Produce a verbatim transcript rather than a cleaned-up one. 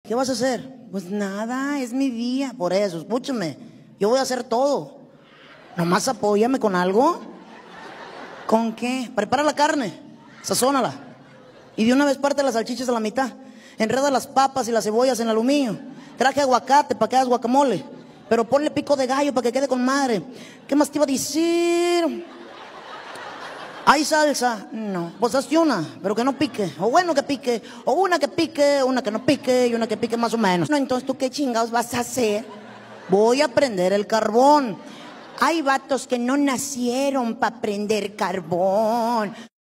¿Qué vas a hacer? Pues nada, es mi día. Por eso, escúchame, yo voy a hacer todo. Nomás apóyame con algo. ¿Con qué? Prepara la carne, sazónala. Y de una vez parte las salchichas a la mitad. Enreda las papas y las cebollas en aluminio. Traje aguacate para que hagas guacamole. Pero ponle pico de gallo para que quede con madre. ¿Qué más te iba a decir? ¿Hay salsa? No. Pues hazte una, pero que no pique. O bueno que pique. O una que pique, una que no pique y una que pique más o menos. No, entonces, ¿tú qué chingados vas a hacer? Voy a prender el carbón. Hay vatos que no nacieron para prender carbón.